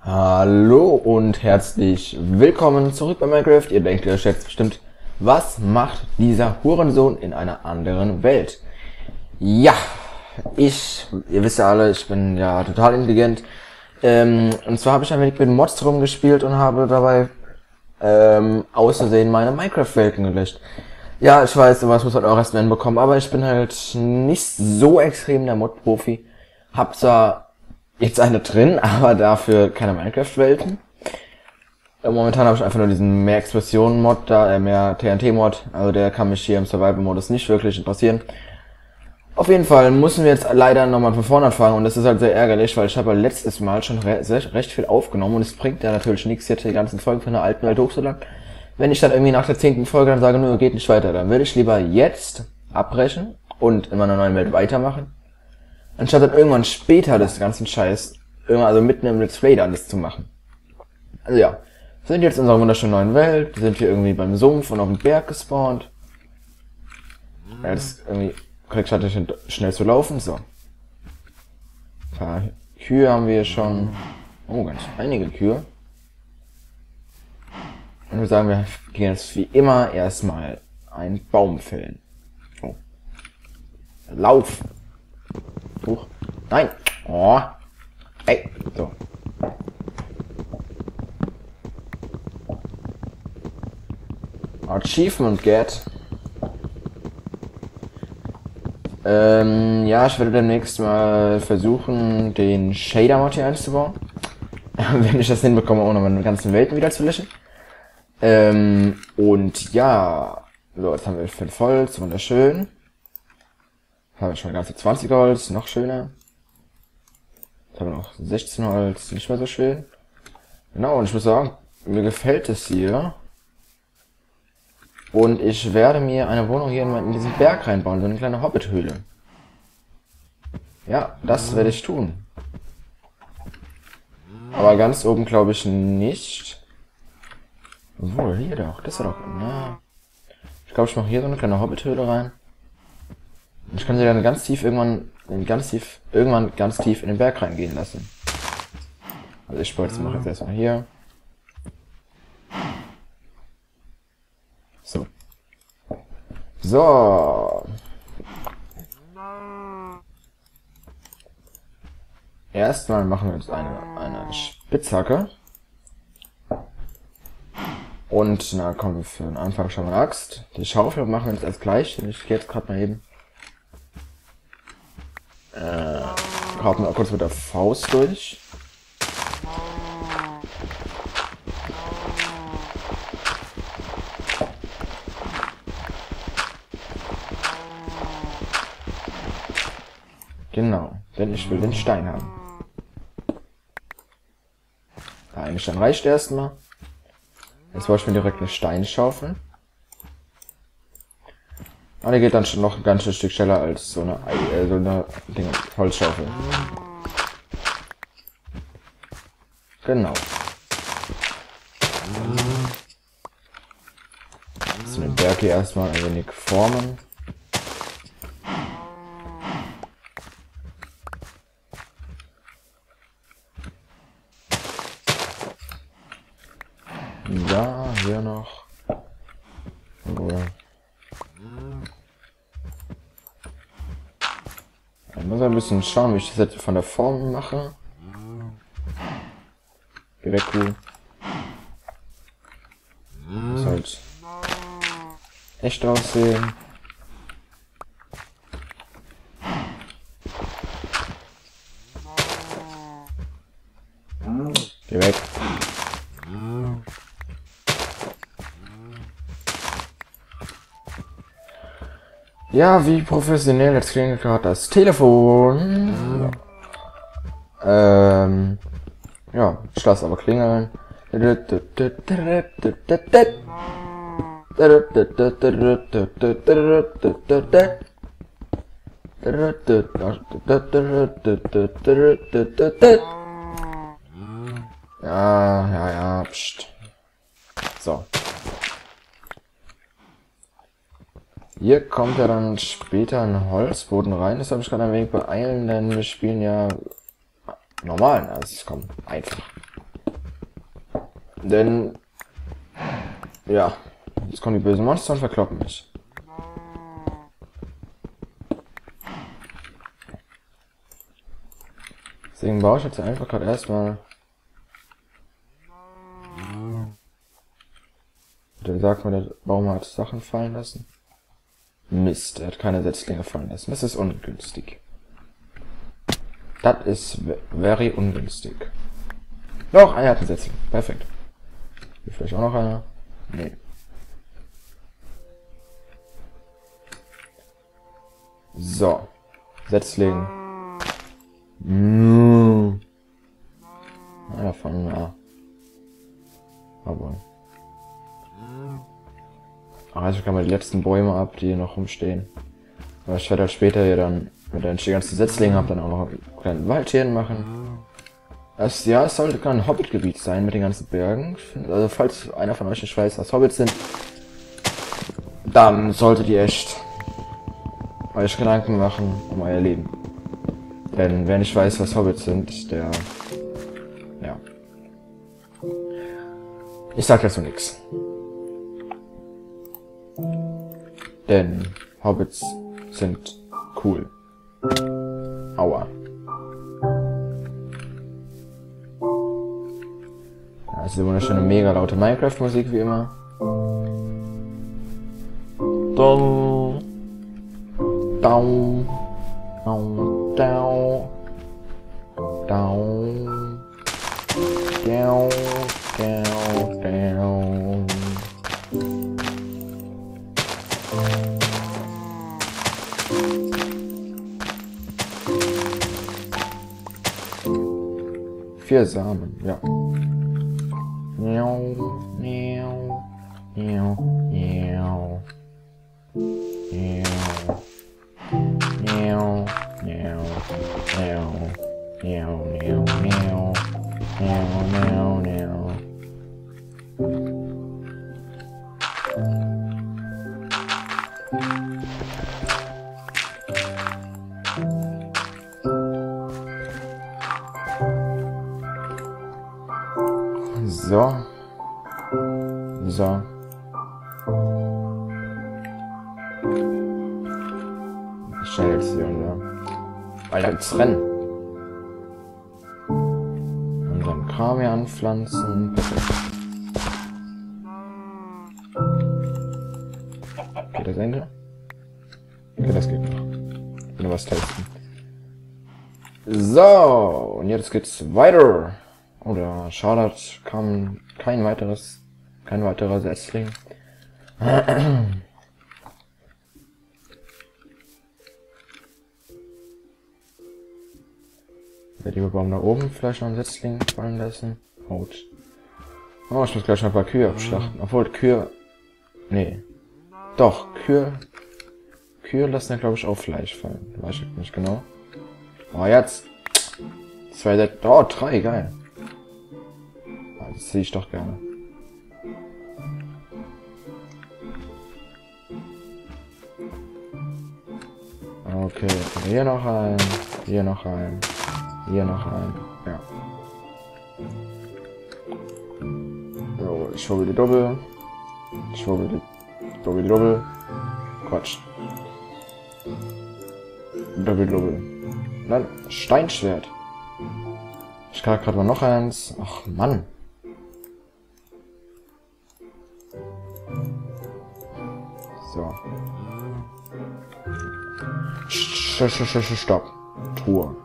Hallo und herzlich willkommen zurück bei Minecraft. Ihr denkt, ihr schätzt bestimmt, was macht dieser Hurensohn in einer anderen Welt? Ja, ihr wisst ja alle, ich bin ja total intelligent. Und zwar habe ich ein wenig mit Mods rumgespielt und habe dabei aus Versehen meine Minecraft-Welten gelöscht. Ja, ich weiß, sowas muss halt auch erst mal hinbekommen, aber ich bin halt nicht so extrem der Mod-Profi. Hab zwar jetzt eine drin, aber dafür keine Minecraft-Welten. Momentan habe ich einfach nur diesen mehr Explosionen-Mod da, mehr TNT-Mod, also der kann mich hier im Survival-Modus nicht wirklich interessieren. Auf jeden Fall müssen wir jetzt leider nochmal von vorne anfangen und das ist halt sehr ärgerlich, weil ich habe letztes Mal schon recht viel aufgenommen und es bringt ja natürlich nichts, jetzt die ganzen Folgen von der alten Welt hochzuladen. Wenn ich dann irgendwie nach der 10. Folge dann sage, nur geht nicht weiter, dann würde ich lieber jetzt abbrechen und in meiner neuen Welt weitermachen, anstatt dann irgendwann später das ganzen Scheiß, also mitten im Let's Play alles zu machen. Also ja, wir sind jetzt in unserer wunderschönen neuen Welt, wir sind hier irgendwie beim Sumpf und auf dem Berg gespawnt. Ja, das irgendwie kriegt halt schnell zu laufen, so. Ein paar Kühe haben wir schon. Oh, ganz einige Kühe. Und wir sagen, wir gehen jetzt wie immer erstmal einen Baum fällen. Oh. Lauf! Huch. Nein! Oh! Ey! So. Achievement get. Ja, ich werde demnächst mal versuchen, den Shader-Mod hier einzubauen. Wenn ich das hinbekomme, auch noch meine ganzen Welten wieder zu löschen. Und ja, so, jetzt haben wir 5 Holz, wunderschön. Jetzt haben wir schon ganze 20 Holz, noch schöner. Jetzt haben wir noch 16 Holz, nicht mehr so schön. Genau, und ich muss sagen, mir gefällt es hier. Und ich werde mir eine Wohnung hier in diesen Berg reinbauen, so eine kleine Hobbit-Höhle. Ja, das werde ich tun. Aber ganz oben glaube ich nicht. Obwohl, hier doch, das war doch, na. Ich glaube, ich mache hier so eine kleine Hobbit-Höhle rein. Und ich kann sie dann ganz tief irgendwann ganz tief in den Berg reingehen lassen. Also ich wollte es machen jetzt erstmal hier. So. So. Erstmal machen wir jetzt eine Spitzhacke. Und na kommen wir für den Anfang schon mal eine Axt. Die Schaufel machen wir jetzt als gleich. Ich gehe jetzt gerade mal eben. Haut mal kurz mit der Faust durch. Genau, denn ich will den Stein haben. Der eine Stein reicht erstmal. Jetzt brauche ich mir direkt eine Steinschaufel. Aber die geht dann schon noch ein ganzes Stück schneller als so eine Holzschaufel. Genau. Jetzt den Berg hier erstmal ein wenig formen. Da, hier noch. Ich muss ein bisschen schauen, wie ich das jetzt von der Form mache. Geh weg, Kuh. Muss halt echt aussehen. Geh weg. Ja, wie professionell, jetzt klingelt gerade das Telefon. Ja, ich lasse aber klingeln. Ja, pst. So. Hier kommt ja dann später ein Holzboden rein. Das habe ich gerade ein wenig beeilen, denn wir spielen ja normal. Also es kommt einfach. Denn, ja, jetzt kommen die bösen Monster und verkloppen mich. Deswegen baue ich jetzt einfach gerade erstmal. Der sagt mir, der Baum hat Sachen fallen lassen. Mist, er hat keine Setzlinge fallen lassen. Das ist ungünstig. Das ist very ungünstig. Doch, einer hat einen Setzling. Perfekt. Hier vielleicht auch noch einer. Nee. So. Setzling. Einer davon, ja. Aber. Also ich kann mal die letzten Bäume ab, die hier noch rumstehen. Aber ich werde halt später hier dann, wenn ich die ganzen Setzlinge habe, dann auch noch einen kleinen Wald hier machen. Es sollte kein Hobbit-Gebiet sein mit den ganzen Bergen. Also falls einer von euch nicht weiß, was Hobbits sind, dann solltet ihr echt euch Gedanken machen um euer Leben. Denn wer nicht weiß, was Hobbits sind, der... ja. Ich sag dazu nichts. Denn Hobbits sind cool. Aua. Ja, diese wunderschöne, mega laute Minecraft-Musik wie immer. Dong. Down. Down. Down. Down. Down. Down. Down. Vier Samen, ja. Miau, miau, miau, miau. Miau. Miau, miau, miau, miau, miau, miau, miau, miau, miau. So. So. Schnell jetzt hier unser. Alter, jetzt rennen. Unseren Kram hier anpflanzen. Geht das Ende? Okay, das geht noch. Nur was testen. So, und jetzt geht's weiter. Oder schade, kam kein weiterer Setzling. Der liebe Baum da oben vielleicht noch einen Setzling fallen lassen. Haut. Oh, ich muss gleich noch ein paar Kühe abschlachten. Obwohl Kühe. Nee. Doch, Kühe lassen ja glaube ich auch Fleisch fallen. Weiß ich nicht genau. Oh, jetzt. Oh, 3, geil. Das sehe ich doch gerne. Okay, hier noch ein, hier noch ein, hier noch ein, ja. So, ich schwurbel die Doppel. Ich schwurbel die Doppel. Quatsch. Doppel. Dann Steinschwert. Ich kann gerade mal noch eins. Ach Mann. So. Stopp. Truhe.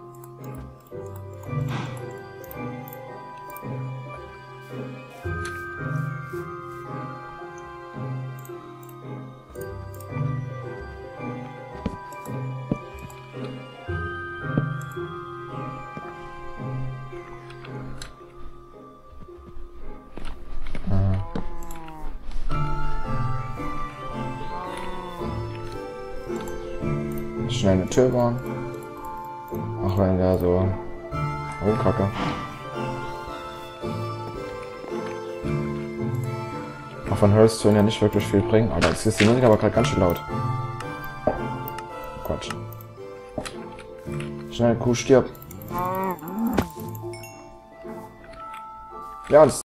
Schnell eine Tür bauen. Auch wenn der so... Oh, Kacke. Auch von Hearthstone ja nicht wirklich viel bringen. Alter, jetzt ist die Musik aber gerade ganz schön laut. Quatsch. Schnell, Kuh stirbt. Ja, das